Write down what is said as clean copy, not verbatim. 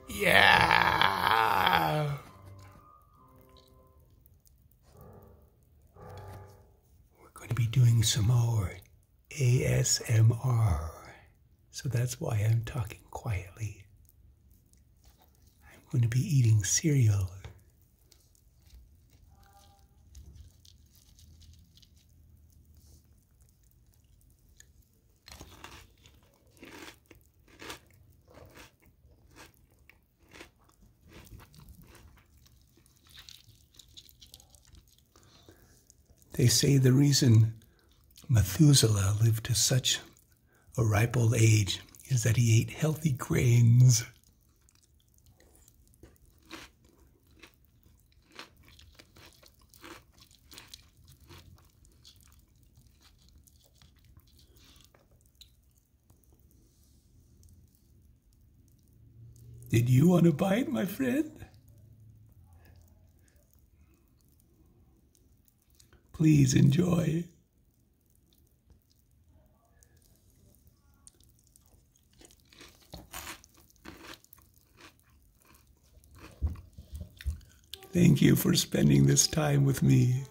Yeah. We're going to be doing some more ASMR. So that's why I'm talking quietly. I'm going to be eating cereal. They say the reason Methuselah lived to such a ripe old age is that he ate healthy grains. Did you want a bite, my friend? Please enjoy. Thank you for spending this time with me.